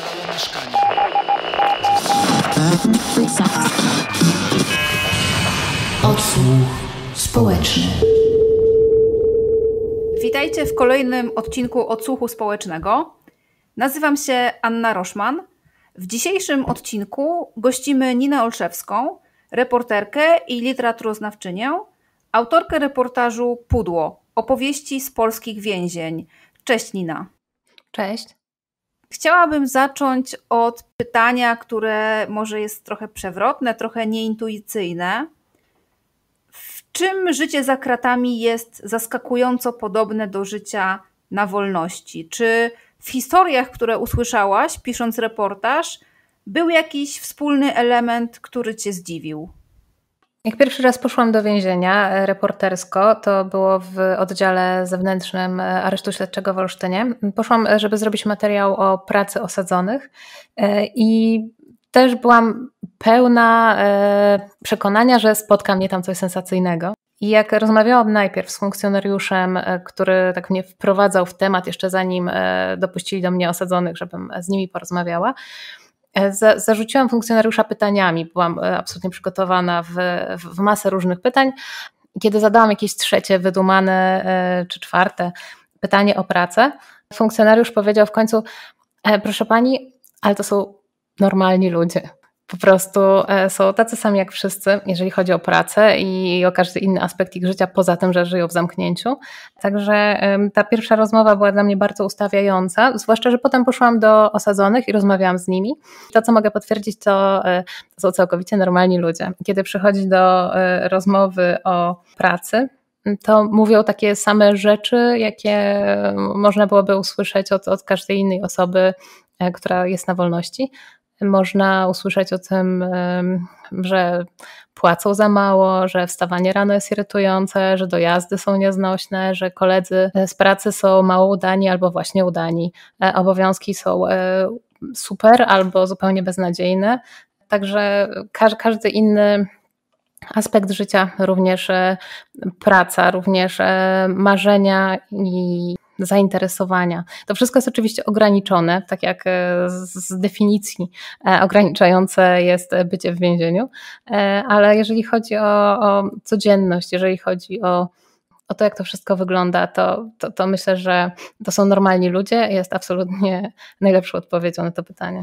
całe mieszkanie. Odsłuch społeczny. Witajcie w kolejnym odcinku Odsłuchu Społecznego. Nazywam się Anna Roszman. W dzisiejszym odcinku gościmy Ninę Olszewską, reporterkę i literaturoznawczynię, autorkę reportażu Pudło – opowieści z polskich więzień. Cześć Nina. Cześć. Chciałabym zacząć od pytania, które może jest trochę przewrotne, trochę nieintuicyjne. W czym życie za kratami jest zaskakująco podobne do życia na wolności? Czy w historiach, które usłyszałaś, pisząc reportaż, był jakiś wspólny element, który cię zdziwił? Jak pierwszy raz poszłam do więzienia reportersko, to było w oddziale zewnętrznym Aresztu Śledczego w Olsztynie. Poszłam, żeby zrobić materiał o pracy osadzonych i też byłam pełna przekonania, że spotka mnie tam coś sensacyjnego. I jak rozmawiałam najpierw z funkcjonariuszem, który tak mnie wprowadzał w temat, jeszcze zanim dopuścili do mnie osadzonych, żebym z nimi porozmawiała, zarzuciłam funkcjonariusza pytaniami. Byłam absolutnie przygotowana w masę różnych pytań. Kiedy zadałam jakieś trzecie, wydumane czy czwarte pytanie o pracę, funkcjonariusz powiedział w końcu: proszę pani, ale to są normalni ludzie. Po prostu są tacy sami jak wszyscy, jeżeli chodzi o pracę i o każdy inny aspekt ich życia, poza tym, że żyją w zamknięciu. Także ta pierwsza rozmowa była dla mnie bardzo ustawiająca, zwłaszcza, że potem poszłam do osadzonych i rozmawiałam z nimi. To, co mogę potwierdzić, to są całkowicie normalni ludzie. Kiedy przychodzi do rozmowy o pracy, to mówią takie same rzeczy, jakie można byłoby usłyszeć od każdej innej osoby, która jest na wolności. Można usłyszeć o tym, że płacą za mało, że wstawanie rano jest irytujące, że dojazdy są nieznośne, że koledzy z pracy są mało udani albo właśnie udani. Obowiązki są super albo zupełnie beznadziejne. Także każdy inny aspekt życia, również praca, również marzenia i zainteresowania. To wszystko jest oczywiście ograniczone, tak jak z definicji ograniczające jest bycie w więzieniu, ale jeżeli chodzi o codzienność, jeżeli chodzi o to, jak to wszystko wygląda, to myślę, że to są normalni ludzie. Jest absolutnie najlepszą odpowiedzią na to pytanie.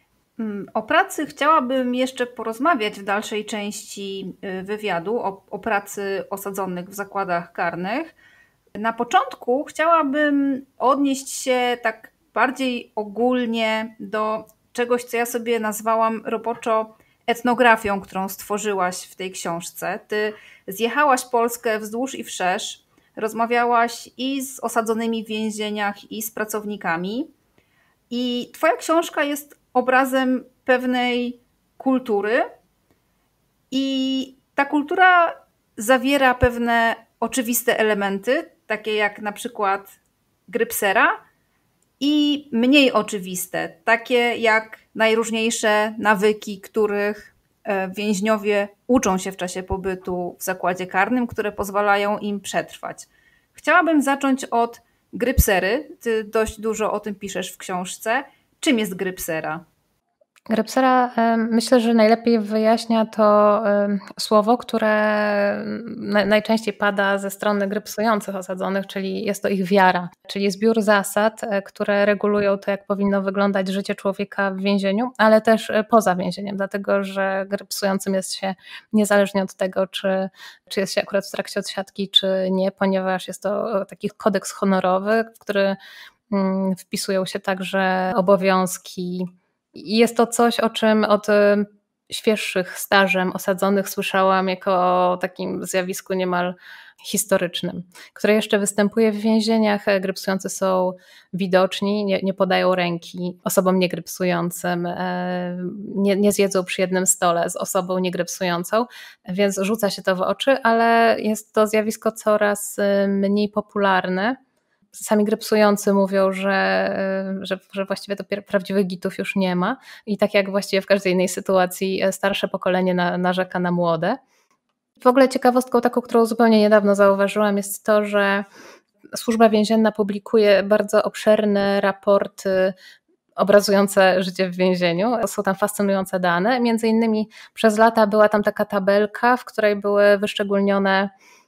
O pracy chciałabym jeszcze porozmawiać w dalszej części wywiadu, o pracy osadzonych w zakładach karnych. Na początku chciałabym odnieść się tak bardziej ogólnie do czegoś, co ja sobie nazwałam roboczo etnografią, którą stworzyłaś w tej książce. Ty zjechałaś Polskę wzdłuż i wszerz, rozmawiałaś i z osadzonymi w więzieniach, i z pracownikami. I twoja książka jest obrazem pewnej kultury i ta kultura zawiera pewne oczywiste elementy, takie jak na przykład grypsera, i mniej oczywiste, takie jak najróżniejsze nawyki, których więźniowie uczą się w czasie pobytu w zakładzie karnym, które pozwalają im przetrwać. Chciałabym zacząć od grypsery. Ty dość dużo o tym piszesz w książce. Czym jest grypsera? Grypsera myślę, że najlepiej wyjaśnia to słowo, które najczęściej pada ze strony grypsujących osadzonych, czyli jest to ich wiara, czyli zbiór zasad, które regulują to, jak powinno wyglądać życie człowieka w więzieniu, ale też poza więzieniem, dlatego że grypsującym jest się niezależnie od tego, czy jest się akurat w trakcie odsiadki, czy nie, ponieważ jest to taki kodeks honorowy, w który wpisują się także obowiązki. I jest to coś, o czym od świeższych stażem osadzonych słyszałam jako o takim zjawisku niemal historycznym, które jeszcze występuje w więzieniach. Grypsujący są widoczni, nie podają ręki osobom niegrypsującym, nie zjedzą przy jednym stole z osobą niegrypsującą, więc rzuca się to w oczy, ale jest to zjawisko coraz mniej popularne. Sami grypsujący mówią, że właściwie to prawdziwych gitów już nie ma i tak jak właściwie w każdej innej sytuacji starsze pokolenie narzeka na młode. W ogóle ciekawostką taką, którą zupełnie niedawno zauważyłam, jest to, że Służba Więzienna publikuje bardzo obszerne raporty obrazujące życie w więzieniu. Są tam fascynujące dane. Między innymi przez lata była tam taka tabelka, w której były wyszczególnione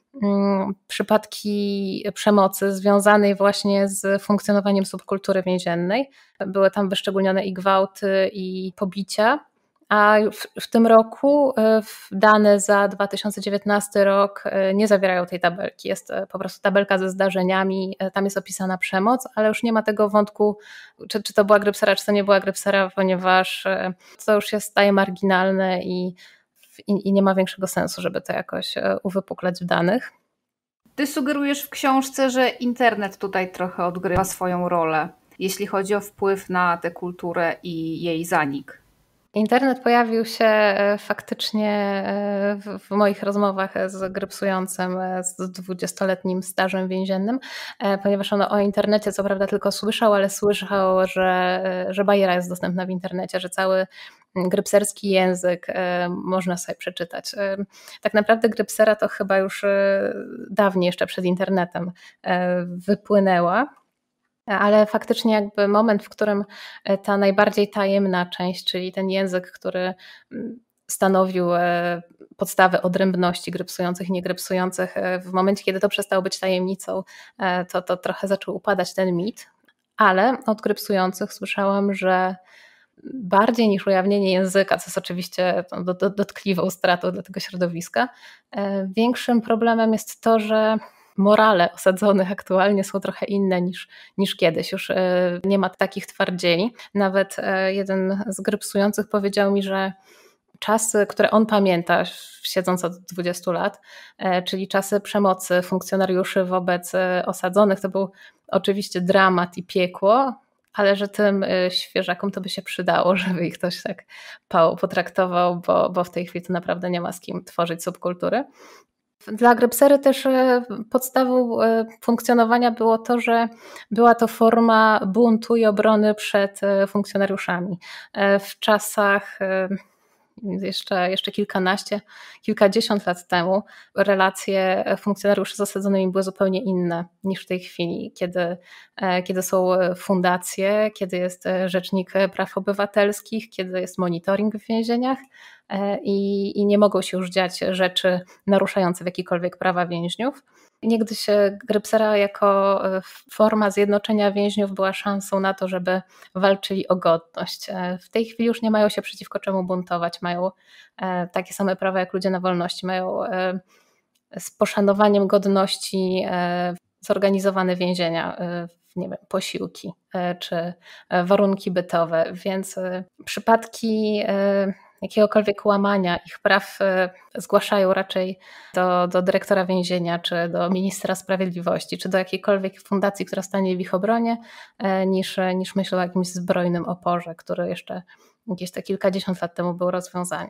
przypadki przemocy związanej właśnie z funkcjonowaniem subkultury więziennej. Były tam wyszczególnione i gwałty, i pobicia. A w tym roku dane za 2019 rok nie zawierają tej tabelki. Jest po prostu tabelka ze zdarzeniami, tam jest opisana przemoc, ale już nie ma tego wątku, czy to była grypsera, czy to nie była grypsera, ponieważ to już staje marginalne i nie ma większego sensu, żeby to jakoś uwypuklać w danych. Ty sugerujesz w książce, że internet tutaj trochę odgrywa swoją rolę, jeśli chodzi o wpływ na tę kulturę i jej zanik. Internet pojawił się faktycznie w moich rozmowach z grypsującym, z 20-letnim stażem więziennym, ponieważ on o internecie co prawda tylko słyszał, ale słyszał, że bajera jest dostępna w internecie, że cały grypserski język można sobie przeczytać. Tak naprawdę grypsera to chyba już dawniej, jeszcze przed internetem wypłynęła. Ale faktycznie jakby moment, w którym ta najbardziej tajemna część, czyli ten język, który stanowił podstawę odrębności grypsujących i niegrypsujących, w momencie, kiedy to przestało być tajemnicą, to trochę zaczął upadać ten mit. Ale od grypsujących słyszałam, że bardziej niż ujawnienie języka, co jest oczywiście dotkliwą stratą dla tego środowiska, większym problemem jest to, że morale osadzonych aktualnie są trochę inne niż kiedyś. Już nie ma takich twardzieli. Nawet jeden z grypsujących powiedział mi, że czasy, które on pamięta, siedząc od 20 lat, czyli czasy przemocy funkcjonariuszy wobec osadzonych, to był oczywiście dramat i piekło, ale że tym świeżakom to by się przydało, żeby ich ktoś tak potraktował, bo w tej chwili to naprawdę nie ma z kim tworzyć subkultury. Dla grypsery też podstawą funkcjonowania było to, że była to forma buntu i obrony przed funkcjonariuszami. W czasach jeszcze kilkadziesiąt lat temu relacje funkcjonariuszy z osadzonymi były zupełnie inne niż w tej chwili, kiedy są fundacje, kiedy jest Rzecznik Praw Obywatelskich, kiedy jest monitoring w więzieniach i nie mogą się już dziać rzeczy naruszające w jakikolwiek prawa więźniów. Niegdyś grypsera jako forma zjednoczenia więźniów była szansą na to, żeby walczyli o godność. W tej chwili już nie mają się przeciwko czemu buntować, mają takie same prawa jak ludzie na wolności, mają z poszanowaniem godności zorganizowane więzienia, nie wiem, posiłki czy warunki bytowe, więc przypadki jakiegokolwiek łamania ich praw zgłaszają raczej do dyrektora więzienia, czy do ministra sprawiedliwości, czy do jakiejkolwiek fundacji, która stanie w ich obronie, niż myślą o jakimś zbrojnym oporze, który jeszcze gdzieś te kilkadziesiąt lat temu był rozwiązaniem.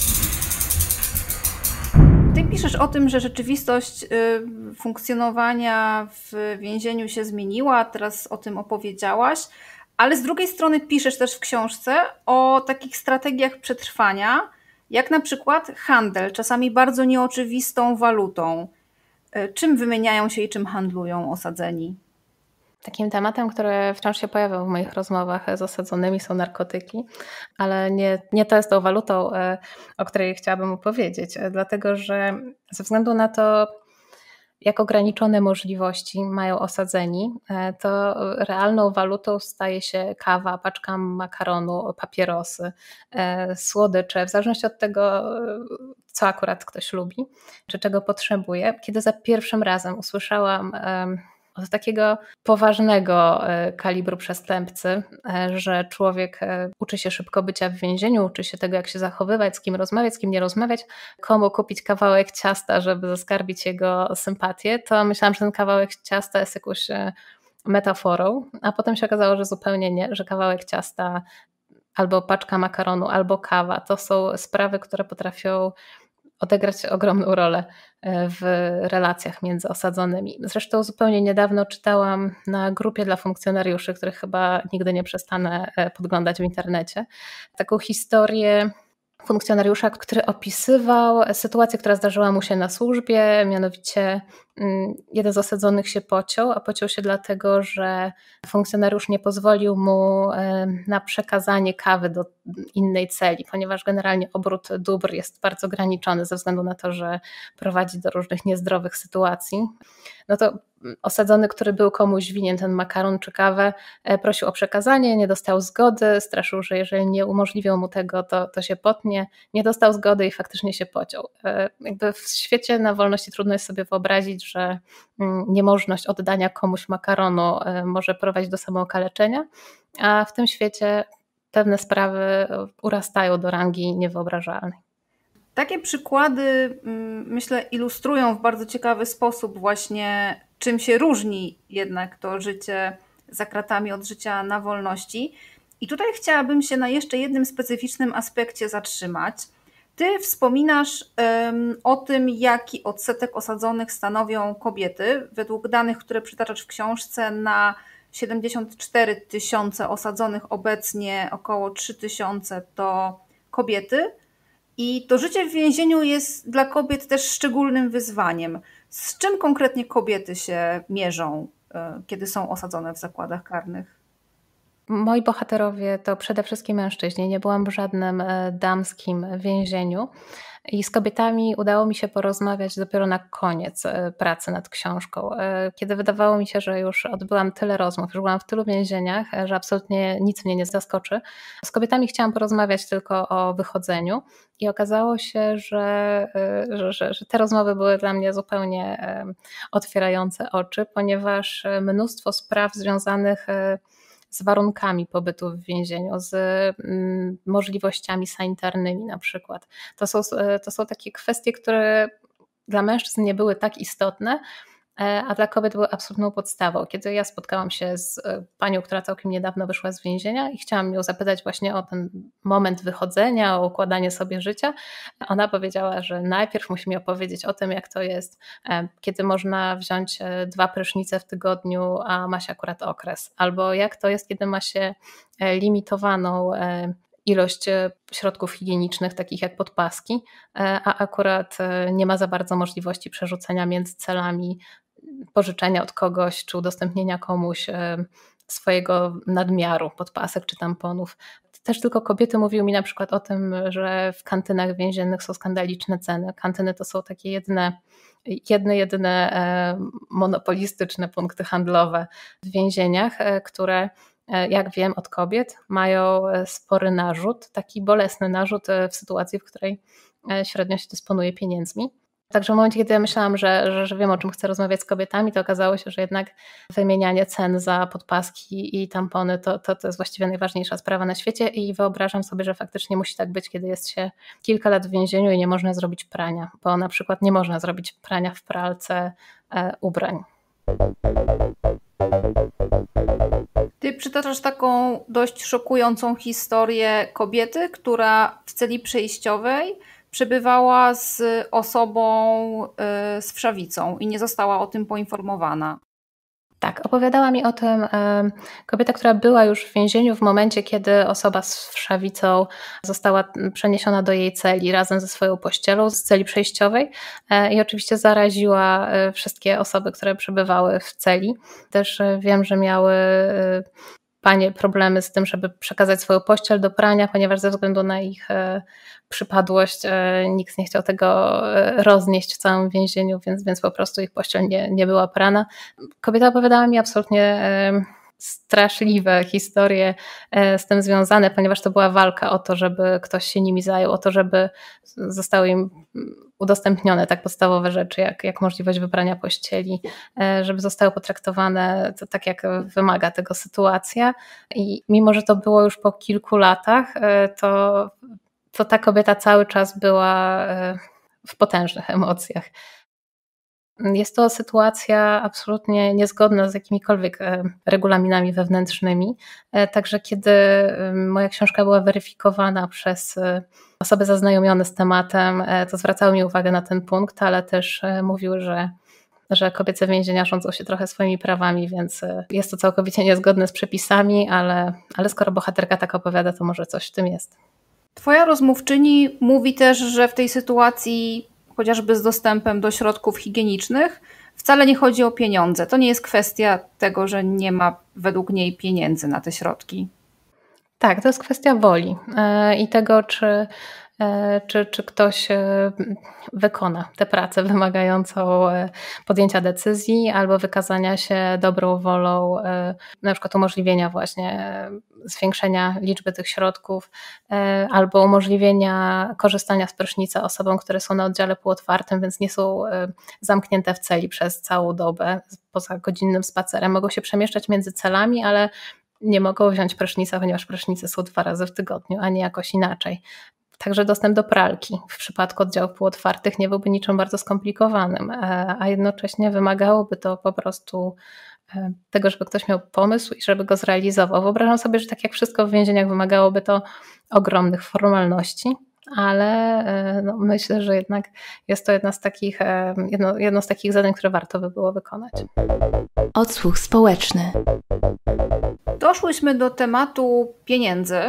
Ty piszesz o tym, że rzeczywistość funkcjonowania w więzieniu się zmieniła, teraz o tym opowiedziałaś, ale z drugiej strony piszesz też w książce o takich strategiach przetrwania, jak na przykład handel, czasami bardzo nieoczywistą walutą. Czym wymieniają się i czym handlują osadzeni? Takim tematem, który wciąż się pojawiał w moich rozmowach z osadzonymi, są narkotyki, ale nie to jest tą walutą, o której chciałabym opowiedzieć, dlatego że ze względu na to, jak ograniczone możliwości mają osadzeni, to realną walutą staje się kawa, paczka makaronu, papierosy, słodycze, w zależności od tego, co akurat ktoś lubi, czy czego potrzebuje. Kiedy za pierwszym razem usłyszałam od takiego poważnego kalibru przestępcy, że człowiek uczy się szybko bycia w więzieniu, uczy się tego, jak się zachowywać, z kim rozmawiać, z kim nie rozmawiać, komu kupić kawałek ciasta, żeby zaskarbić jego sympatię, to myślałam, że ten kawałek ciasta jest jakąś metaforą, a potem się okazało, że zupełnie nie, że kawałek ciasta albo paczka makaronu, albo kawa to są sprawy, które potrafią odegrać ogromną rolę w relacjach między osadzonymi. Zresztą zupełnie niedawno czytałam na grupie dla funkcjonariuszy, których chyba nigdy nie przestanę podglądać w internecie, taką historię funkcjonariusza, który opisywał sytuację, która zdarzyła mu się na służbie, mianowicie jeden z osadzonych się pociął, a pociął się dlatego, że funkcjonariusz nie pozwolił mu na przekazanie kawy do innej celi, ponieważ generalnie obrót dóbr jest bardzo ograniczony ze względu na to, że prowadzi do różnych niezdrowych sytuacji. No to osadzony, który był komuś winien ten makaron czy kawę, prosił o przekazanie, nie dostał zgody, straszył, że jeżeli nie umożliwią mu tego, to się potnie. Nie dostał zgody i faktycznie się pociął. Jakby w świecie na wolności trudno jest sobie wyobrazić, że niemożność oddania komuś makaronu może prowadzić do samookaleczenia, a w tym świecie pewne sprawy urastają do rangi niewyobrażalnej. Takie przykłady, myślę, ilustrują w bardzo ciekawy sposób właśnie, czym się różni jednak to życie za kratami od życia na wolności. I tutaj chciałabym się na jeszcze jednym specyficznym aspekcie zatrzymać. Ty wspominasz o tym, jaki odsetek osadzonych stanowią kobiety. Według danych, które przytaczasz w książce, na 74 000 osadzonych obecnie około 3 000 to kobiety. I to życie w więzieniu jest dla kobiet też szczególnym wyzwaniem. Z czym konkretnie kobiety się mierzą, kiedy są osadzone w zakładach karnych? Moi bohaterowie to przede wszystkim mężczyźni. Nie byłam w żadnym damskim więzieniu. I z kobietami udało mi się porozmawiać dopiero na koniec pracy nad książką, kiedy wydawało mi się, że już odbyłam tyle rozmów, już byłam w tylu więzieniach, że absolutnie nic mnie nie zaskoczy. Z kobietami chciałam porozmawiać tylko o wychodzeniu i okazało się, że te rozmowy były dla mnie zupełnie otwierające oczy, ponieważ mnóstwo spraw związanych z warunkami pobytu w więzieniu, z możliwościami sanitarnymi na przykład. To są takie kwestie, które dla mężczyzn nie były tak istotne, a dla kobiet były absolutną podstawą. Kiedy ja spotkałam się z panią, która całkiem niedawno wyszła z więzienia i chciałam ją zapytać właśnie o ten moment wychodzenia, o układanie sobie życia, ona powiedziała, że najpierw musi mi opowiedzieć o tym, jak to jest, kiedy można wziąć 2 prysznice w tygodniu, a ma się akurat okres, albo jak to jest, kiedy ma się limitowaną ilość środków higienicznych, takich jak podpaski, a akurat nie ma za bardzo możliwości przerzucenia między celami, pożyczenia od kogoś czy udostępnienia komuś swojego nadmiaru podpasek czy tamponów. Też tylko kobiety mówiły mi na przykład o tym, że w kantynach więziennych są skandaliczne ceny. Kantyny to są takie jedyne monopolistyczne punkty handlowe w więzieniach, które, jak wiem od kobiet, mają spory narzut, taki bolesny narzut w sytuacji, w której średnio się dysponuje pieniędzmi. Także w momencie, kiedy ja myślałam, że wiem, o czym chcę rozmawiać z kobietami, to okazało się, że jednak wymienianie cen za podpaski i tampony to jest właściwie najważniejsza sprawa na świecie i wyobrażam sobie, że faktycznie musi tak być, kiedy jest się kilka lat w więzieniu i nie można zrobić prania, bo na przykład nie można zrobić prania w pralce ubrań. Ty przytaczasz taką dość szokującą historię kobiety, która w celi przejściowej przebywała z osobą z wszawicą i nie została o tym poinformowana. Tak, opowiadała mi o tym kobieta, która była już w więzieniu w momencie, kiedy osoba z wszawicą została przeniesiona do jej celi razem ze swoją pościelą z celi przejściowej i oczywiście zaraziła wszystkie osoby, które przebywały w celi. Też wiem, że miały panie problemy z tym, żeby przekazać swoją pościel do prania, ponieważ ze względu na ich przypadłość nikt nie chciał tego roznieść w całym więzieniu, więc po prostu ich pościel nie była prana. Kobieta opowiadała mi absolutnie straszliwe historie z tym związane, ponieważ to była walka o to, żeby ktoś się nimi zajął, o to, żeby zostały im udostępnione tak podstawowe rzeczy, jak możliwość wyprania pościeli, żeby zostały potraktowane tak, jak wymaga tego sytuacja. I mimo, że to było już po kilku latach, to ta kobieta cały czas była w potężnych emocjach. Jest to sytuacja absolutnie niezgodna z jakimikolwiek regulaminami wewnętrznymi. Także kiedy moja książka była weryfikowana przez osoby zaznajomione z tematem, to zwracały mi uwagę na ten punkt, ale też mówiły, że kobiece więzienia rządzą się trochę swoimi prawami, więc jest to całkowicie niezgodne z przepisami, ale skoro bohaterka tak opowiada, to może coś w tym jest. Twoja rozmówczyni mówi też, że w tej sytuacji, chociażby z dostępem do środków higienicznych, wcale nie chodzi o pieniądze. To nie jest kwestia tego, że nie ma według niej pieniędzy na te środki. Tak, to jest kwestia woli i tego, czy ktoś wykona tę pracę wymagającą podjęcia decyzji albo wykazania się dobrą wolą, na przykład umożliwienia właśnie zwiększenia liczby tych środków albo umożliwienia korzystania z prysznica osobom, które są na oddziale półotwartym, więc nie są zamknięte w celi przez całą dobę poza godzinnym spacerem. Mogą się przemieszczać między celami, ale nie mogą wziąć prysznica, ponieważ prysznice są 2 razy w tygodniu, a nie jakoś inaczej. Także dostęp do pralki w przypadku oddziałów półotwartych nie byłby niczym bardzo skomplikowanym, a jednocześnie wymagałoby to po prostu tego, żeby ktoś miał pomysł i żeby go zrealizował. Wyobrażam sobie, że tak jak wszystko w więzieniach wymagałoby to ogromnych formalności, ale no, myślę, że jednak jest to jedno z takich zadań, które warto by było wykonać. Odsłuch społeczny. Doszłyśmy do tematu pieniędzy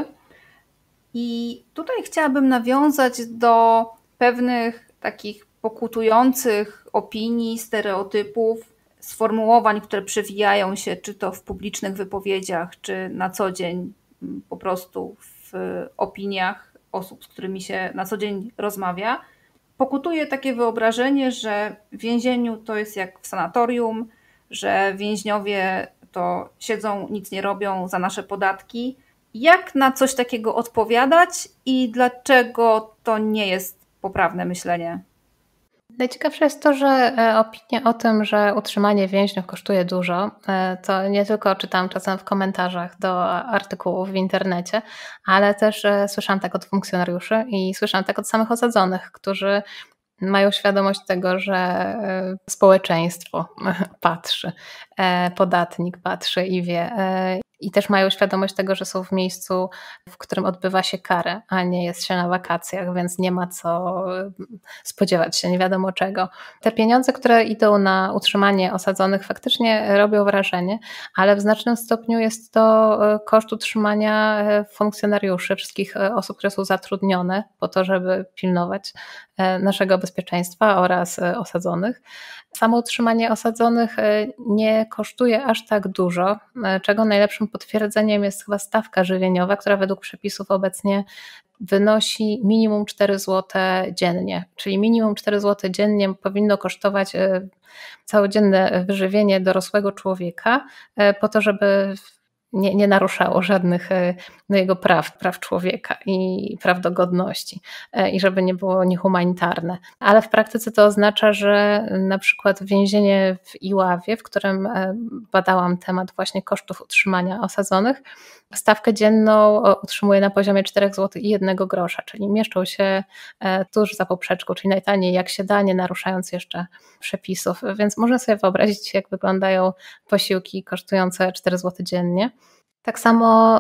i tutaj chciałabym nawiązać do pewnych takich pokutujących opinii, stereotypów, sformułowań, które przewijają się czy to w publicznych wypowiedziach, czy na co dzień po prostu w opiniach osób, z którymi się na co dzień rozmawia. Pokutuje takie wyobrażenie, że w więzieniu to jest jak w sanatorium, że więźniowie to siedzą, nic nie robią za nasze podatki. Jak na coś takiego odpowiadać i dlaczego to nie jest poprawne myślenie? Najciekawsze jest to, że opinie o tym, że utrzymanie więźniów kosztuje dużo, to nie tylko czytałam czasem w komentarzach do artykułów w internecie, ale też słyszałam tak od funkcjonariuszy i słyszałam tak od samych osadzonych, którzy mają świadomość tego, że społeczeństwo patrzy, podatnik patrzy i wie. I też mają świadomość tego, że są w miejscu, w którym odbywa się karę, a nie jest się na wakacjach, więc nie ma co spodziewać się nie wiadomo czego. Te pieniądze, które idą na utrzymanie osadzonych, faktycznie robią wrażenie, ale w znacznym stopniu jest to koszt utrzymania funkcjonariuszy, wszystkich osób, które są zatrudnione po to, żeby pilnować naszego bezpieczeństwa oraz osadzonych. Samo utrzymanie osadzonych nie kosztuje aż tak dużo, czego najlepszym potwierdzeniem jest chyba stawka żywieniowa, która według przepisów obecnie wynosi minimum 4 zł dziennie, czyli minimum 4 zł dziennie powinno kosztować całodzienne wyżywienie dorosłego człowieka po to, żeby nie naruszało żadnych jego praw człowieka i praw do godności i żeby nie było niehumanitarne. Ale w praktyce to oznacza, że na przykład więzienie w Iławie, w którym badałam temat właśnie kosztów utrzymania osadzonych, stawkę dzienną utrzymuje na poziomie 4 zł i 1 grosza, czyli mieszczą się tuż za poprzeczką, czyli najtaniej jak się da, nie naruszając jeszcze przepisów. Więc można sobie wyobrazić, jak wyglądają posiłki kosztujące 4 zł dziennie. Tak samo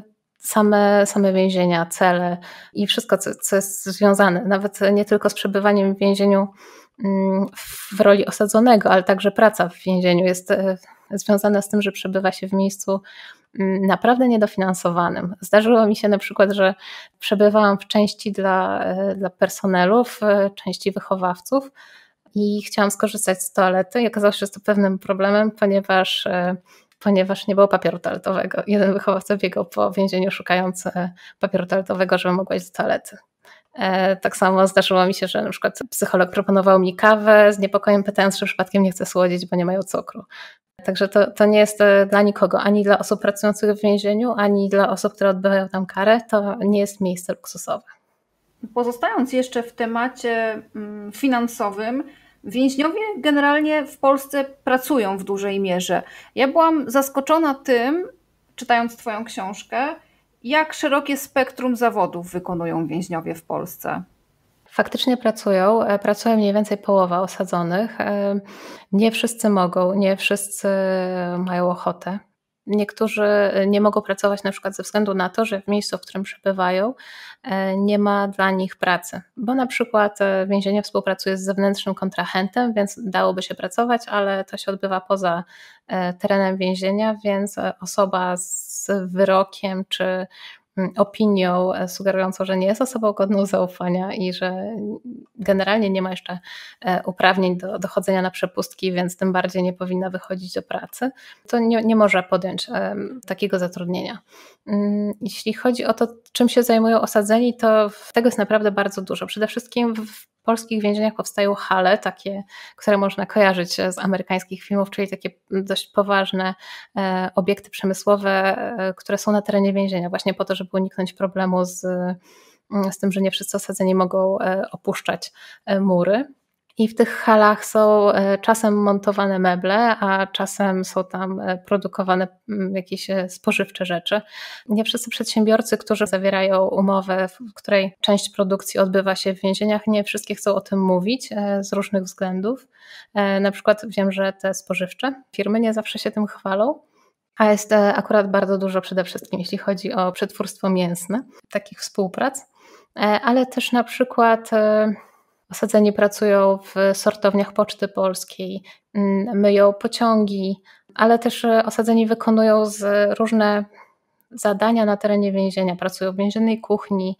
same więzienia, cele i wszystko, co jest związane, nawet nie tylko z przebywaniem w więzieniu w roli osadzonego, ale także praca w więzieniu jest związana z tym, że przebywa się w miejscu naprawdę niedofinansowanym. Zdarzyło mi się na przykład, że przebywałam w części dla personelu, w części wychowawców i chciałam skorzystać z toalety i okazało się, że jest to pewnym problemem, ponieważ nie było papieru toaletowego. Jeden wychowawca biegał po więzieniu szukając papieru toaletowego, żeby mogła iść do toalety. Tak samo zdarzyło mi się, że na przykład psycholog proponował mi kawę z niepokojem, pytając, czy przypadkiem nie chcę słodzić, bo nie mają cukru. Także to nie jest dla nikogo, ani dla osób pracujących w więzieniu, ani dla osób, które odbywają tam karę, to nie jest miejsce luksusowe. Pozostając jeszcze w temacie finansowym, więźniowie generalnie w Polsce pracują w dużej mierze. Ja byłam zaskoczona tym, czytając Twoją książkę, jak szerokie spektrum zawodów wykonują więźniowie w Polsce. Faktycznie pracuje mniej więcej połowa osadzonych. Nie wszyscy mogą, nie wszyscy mają ochotę. Niektórzy nie mogą pracować na przykład ze względu na to, że w miejscu, w którym przebywają, nie ma dla nich pracy, bo na przykład więzienie współpracuje z zewnętrznym kontrahentem, więc dałoby się pracować, ale to się odbywa poza terenem więzienia, więc osoba z wyrokiem czy opinią sugerującą, że nie jest osobą godną zaufania i że generalnie nie ma jeszcze uprawnień do chodzenia na przepustki, więc tym bardziej nie powinna wychodzić do pracy, to nie może podjąć takiego zatrudnienia. Jeśli chodzi o to, czym się zajmują osadzeni, to tego jest naprawdę bardzo dużo. Przede wszystkim w polskich więzieniach powstają hale, takie, które można kojarzyć z amerykańskich filmów, czyli takie dość poważne obiekty przemysłowe, które są na terenie więzienia, właśnie po to, żeby uniknąć problemu z tym, że nie wszyscy osadzeni mogą opuszczać mury. I w tych halach są czasem montowane meble, a czasem są tam produkowane jakieś spożywcze rzeczy. Nie wszyscy przedsiębiorcy, którzy zawierają umowę, w której część produkcji odbywa się w więzieniach, nie wszystkie chcą o tym mówić z różnych względów. Na przykład wiem, że te spożywcze firmy nie zawsze się tym chwalą, a jest akurat bardzo dużo przede wszystkim, jeśli chodzi o przetwórstwo mięsne, takich współprac, ale też na przykład osadzeni pracują w sortowniach Poczty Polskiej, myją pociągi, ale też osadzeni wykonują różne zadania na terenie więzienia, pracują w więziennej kuchni,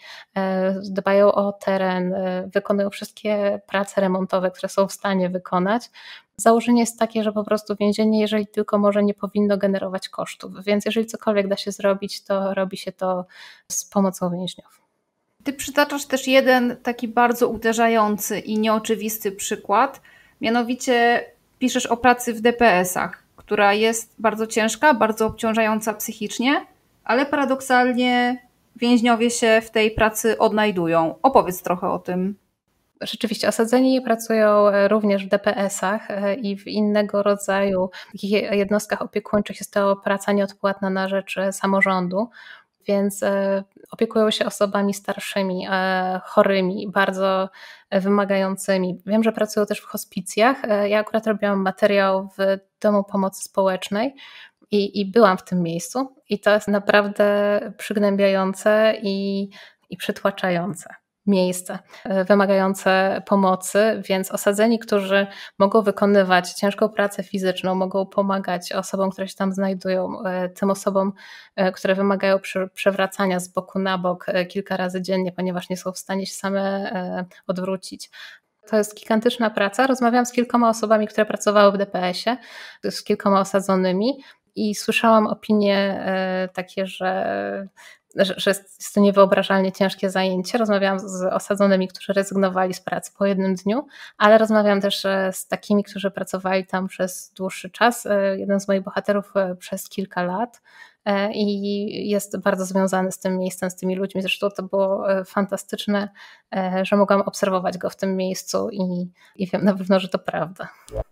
dbają o teren, wykonują wszystkie prace remontowe, które są w stanie wykonać. Założenie jest takie, że po prostu więzienie, jeżeli tylko może, nie powinno generować kosztów, więc jeżeli cokolwiek da się zrobić, to robi się to z pomocą więźniów. Ty przytaczasz też jeden taki bardzo uderzający i nieoczywisty przykład, mianowicie piszesz o pracy w DPS-ach, która jest bardzo ciężka, bardzo obciążająca psychicznie, ale paradoksalnie więźniowie się w tej pracy odnajdują. Opowiedz trochę o tym. Rzeczywiście, osadzeni pracują również w DPS-ach i w innego rodzaju takich jednostkach opiekuńczych. Jest to praca nieodpłatna na rzecz samorządu, więc opiekują się osobami starszymi, chorymi, bardzo wymagającymi. Wiem, że pracują też w hospicjach. Ja akurat robiłam materiał w Domu Pomocy Społecznej i byłam w tym miejscu i to jest naprawdę przygnębiające i przytłaczające miejsce, wymagające pomocy, więc osadzeni, którzy mogą wykonywać ciężką pracę fizyczną, mogą pomagać osobom, które się tam znajdują, tym osobom, które wymagają przewracania z boku na bok kilka razy dziennie, ponieważ nie są w stanie się same odwrócić. To jest gigantyczna praca. Rozmawiałam z kilkoma osobami, które pracowały w DPS-ie, z kilkoma osadzonymi i słyszałam opinie takie, że jest to niewyobrażalnie ciężkie zajęcie. Rozmawiałam z osadzonymi, którzy rezygnowali z pracy po jednym dniu, ale rozmawiałam też z takimi, którzy pracowali tam przez dłuższy czas. Jeden z moich bohaterów przez kilka lat i jest bardzo związany z tym miejscem, z tymi ludźmi. Zresztą to było fantastyczne, że mogłam obserwować go w tym miejscu i wiem na pewno, że to prawda.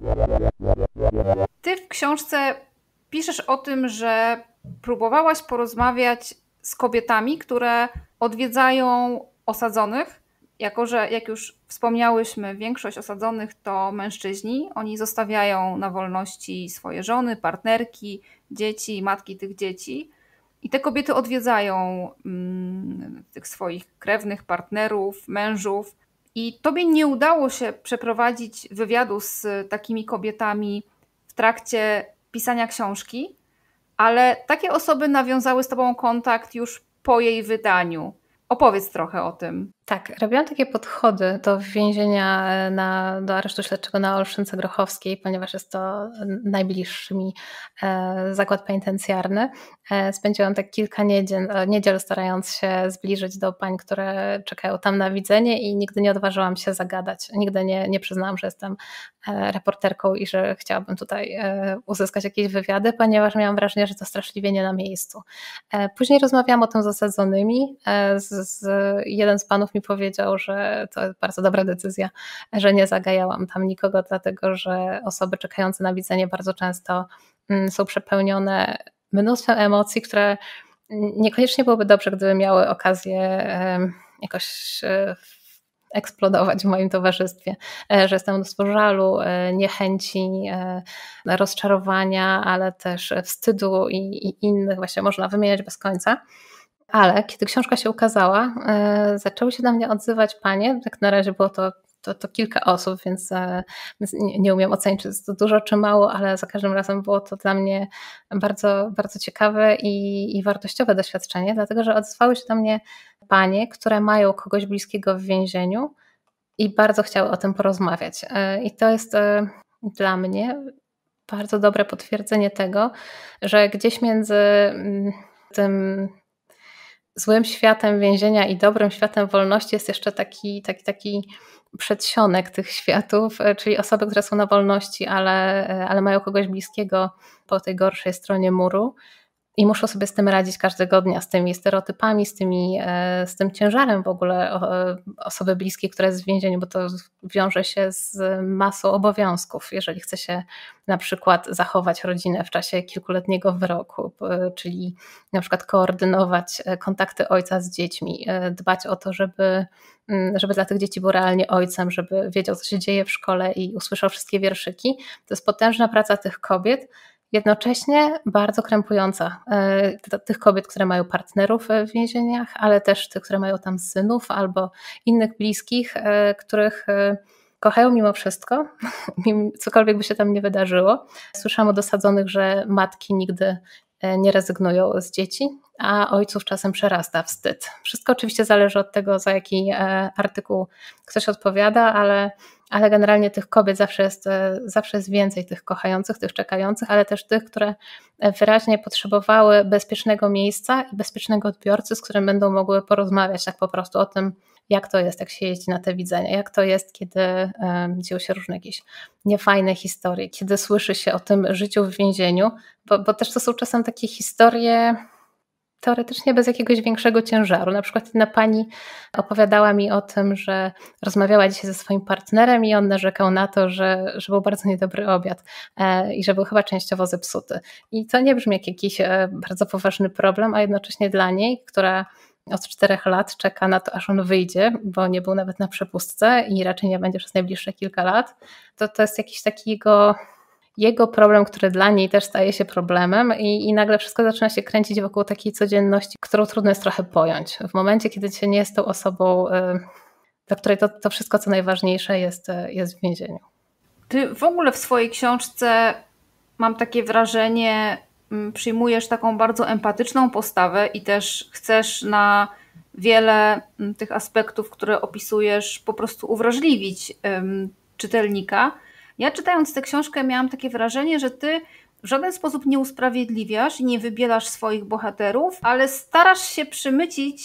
Ty w książce piszesz o tym, że próbowałaś porozmawiać z kobietami, które odwiedzają osadzonych, jako że, jak już wspomniałyśmy, większość osadzonych to mężczyźni. Oni zostawiają na wolności swoje żony, partnerki, dzieci, matki tych dzieci. I te kobiety odwiedzają tych swoich krewnych, partnerów, mężów. I tobie nie udało się przeprowadzić wywiadu z takimi kobietami w trakcie pisania książki, ale takie osoby nawiązały z tobą kontakt już po jej wydaniu. Opowiedz trochę o tym. Tak, robiłam takie podchody do więzienia, do aresztu śledczego na Olszynce Grochowskiej, ponieważ jest to najbliższy mi zakład penitencjarny. Spędziłam tak kilka niedziel starając się zbliżyć do pań, które czekają tam na widzenie i nigdy nie odważyłam się zagadać. Nigdy nie przyznałam, że jestem reporterką i że chciałabym tutaj uzyskać jakieś wywiady, ponieważ miałam wrażenie, że to straszliwie nie na miejscu. Później rozmawiałam o tym z osadzonymi. Jeden z panów mi powiedział, że to jest bardzo dobra decyzja, że nie zagajałam tam nikogo, dlatego że osoby czekające na widzenie bardzo często są przepełnione mnóstwem emocji, które niekoniecznie byłoby dobrze, gdyby miały okazję jakoś eksplodować w moim towarzystwie, że jest tam mnóstwo żalu, niechęci, rozczarowania, ale też wstydu i innych, właśnie można wymieniać bez końca. Ale kiedy książka się ukazała, zaczęły się do mnie odzywać panie, tak na razie było to to kilka osób, więc nie umiem ocenić, czy jest to dużo, czy mało, ale za każdym razem było to dla mnie bardzo, bardzo ciekawe i wartościowe doświadczenie, dlatego że odezwały się do mnie panie, które mają kogoś bliskiego w więzieniu i bardzo chciały o tym porozmawiać. I to jest dla mnie bardzo dobre potwierdzenie tego, że gdzieś między tym złym światem więzienia i dobrym światem wolności jest jeszcze taki przedsionek tych światów, czyli osoby, które są na wolności, ale mają kogoś bliskiego po tej gorszej stronie muru i muszą sobie z tym radzić każdego dnia, z tymi stereotypami, z tym ciężarem w ogóle osoby bliskiej, która jest w więzieniu, bo to wiąże się z masą obowiązków, jeżeli chce się na przykład zachować rodzinę w czasie kilkuletniego wyroku, czyli na przykład koordynować kontakty ojca z dziećmi, dbać o to, żeby dla tych dzieci był realnie ojcem, żeby wiedział, co się dzieje w szkole i usłyszał wszystkie wierszyki. To jest potężna praca tych kobiet, jednocześnie bardzo krępująca. Tych kobiet, które mają partnerów w więzieniach, ale też tych, które mają tam synów albo innych bliskich, których kochają mimo wszystko, cokolwiek by się tam nie wydarzyło. Słyszałam od osadzonych, że matki nigdy nie rezygnują z dzieci, a ojców czasem przerasta wstyd. Wszystko oczywiście zależy od tego, za jaki artykuł ktoś odpowiada, ale generalnie tych kobiet zawsze jest więcej, tych kochających, tych czekających, ale też tych, które wyraźnie potrzebowały bezpiecznego miejsca i bezpiecznego odbiorcy, z którym będą mogły porozmawiać tak po prostu o tym, jak to jest, jak się jeździ na te widzenia, jak to jest, kiedy dzieją się różne jakieś niefajne historie, kiedy słyszy się o tym życiu w więzieniu, bo też to są czasem takie historie teoretycznie bez jakiegoś większego ciężaru. Na przykład jedna pani opowiadała mi o tym, że rozmawiała dzisiaj ze swoim partnerem i on narzekał na to, że był bardzo niedobry obiad i że był chyba częściowo zepsuty. I to nie brzmi jak jakiś bardzo poważny problem, a jednocześnie dla niej, która od 4 lat czeka na to, aż on wyjdzie, bo nie był nawet na przepustce i raczej nie będzie przez najbliższe kilka lat, to jest jakiś taki jego problem, który dla niej też staje się problemem i nagle wszystko zaczyna się kręcić wokół takiej codzienności, którą trudno jest trochę pojąć. W momencie, kiedy się nie jest tą osobą, dla której to wszystko, co najważniejsze jest w więzieniu. Ty w ogóle w swojej książce, mam takie wrażenie, przyjmujesz taką bardzo empatyczną postawę i też chcesz na wiele tych aspektów, które opisujesz, po prostu uwrażliwić czytelnika. Ja czytając tę książkę miałam takie wrażenie, że ty w żaden sposób nie usprawiedliwiasz i nie wybielasz swoich bohaterów, ale starasz się przymycić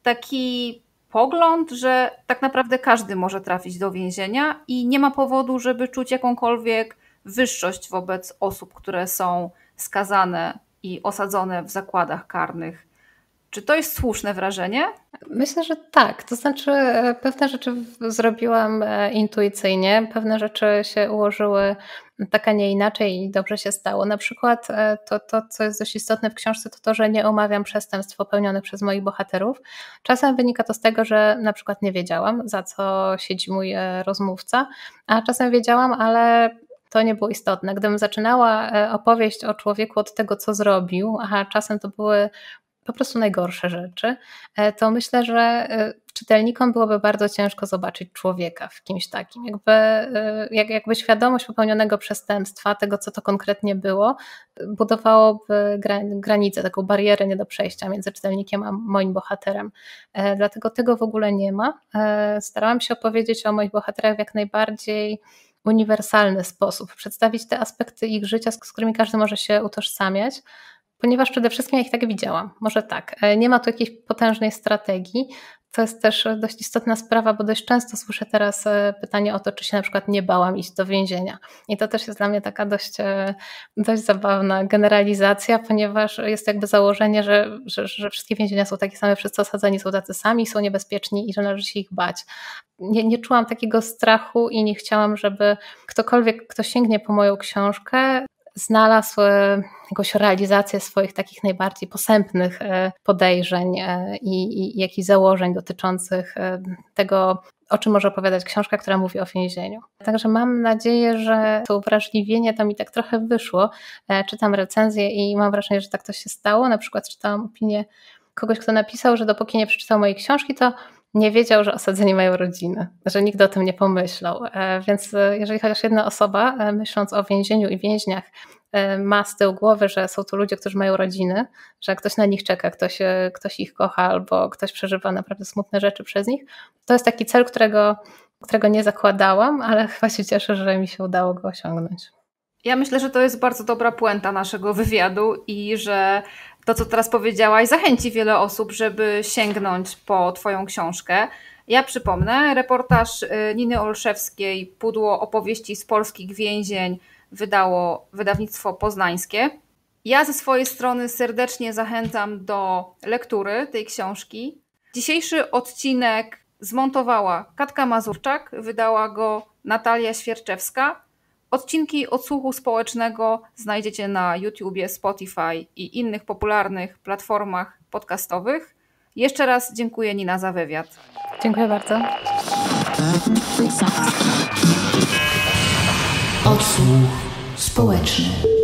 taki pogląd, że tak naprawdę każdy może trafić do więzienia i nie ma powodu, żeby czuć jakąkolwiek wyższość wobec osób, które są skazane i osadzone w zakładach karnych. Czy to jest słuszne wrażenie? Myślę, że tak. To znaczy pewne rzeczy zrobiłam intuicyjnie, pewne rzeczy się ułożyły tak, a nie inaczej i dobrze się stało. Na przykład to, co jest dość istotne w książce, to, że nie omawiam przestępstw popełnionych przez moich bohaterów. Czasem wynika to z tego, że na przykład nie wiedziałam, za co siedzi mój rozmówca, a czasem wiedziałam, ale to nie było istotne. Gdybym zaczynała opowieść o człowieku od tego, co zrobił, a czasem to były po prostu najgorsze rzeczy, to myślę, że czytelnikom byłoby bardzo ciężko zobaczyć człowieka w kimś takim. Jakby świadomość popełnionego przestępstwa, tego co to konkretnie było, budowałoby granicę, taką barierę nie do przejścia między czytelnikiem a moim bohaterem. Dlatego tego w ogóle nie ma. Starałam się opowiedzieć o moich bohaterach w jak najbardziej uniwersalny sposób, przedstawić te aspekty ich życia, z którymi każdy może się utożsamiać, ponieważ przede wszystkim ja ich tak widziałam. Może tak, nie ma tu jakiejś potężnej strategii. To jest też dość istotna sprawa, bo dość często słyszę teraz pytanie o to, czy się na przykład nie bałam iść do więzienia. I to też jest dla mnie taka dość zabawna generalizacja, ponieważ jest jakby założenie, że wszystkie więzienia są takie same, wszyscy osadzeni są tacy sami, są niebezpieczni i że należy się ich bać. Nie czułam takiego strachu i nie chciałam, żeby ktokolwiek, kto sięgnie po moją książkę, znalazł jakąś realizację swoich takich najbardziej posępnych podejrzeń i jakichś założeń dotyczących tego, o czym może opowiadać książka, która mówi o więzieniu. Także mam nadzieję, że to uwrażliwienie to mi tak trochę wyszło. Czytam recenzję i mam wrażenie, że tak to się stało. Na przykład czytałam opinię kogoś, kto napisał, że dopóki nie przeczytał mojej książki, to nie wiedział, że osadzeni mają rodziny, że nikt o tym nie pomyślał. Więc jeżeli chociaż jedna osoba, myśląc o więzieniu i więźniach, ma z tyłu głowy, że są to ludzie, którzy mają rodziny, że ktoś na nich czeka, ktoś ich kocha albo ktoś przeżywa naprawdę smutne rzeczy przez nich, to jest taki cel, którego nie zakładałam, ale chyba się cieszę, że mi się udało go osiągnąć. Ja myślę, że to jest bardzo dobra puenta naszego wywiadu i że to, co teraz powiedziałaś, zachęci wiele osób, żeby sięgnąć po Twoją książkę. Ja przypomnę, reportaż Niny Olszewskiej Pudło opowieści z polskich więzień wydało wydawnictwo poznańskie. Ja ze swojej strony serdecznie zachęcam do lektury tej książki. Dzisiejszy odcinek zmontowała Katka Mazurczak, wydała go Natalia Świerczewska. Odcinki Odsłuchu Społecznego znajdziecie na YouTubie, Spotify i innych popularnych platformach podcastowych. Jeszcze raz dziękuję, Nina, za wywiad. Dziękuję bardzo. Odsłuch społeczny.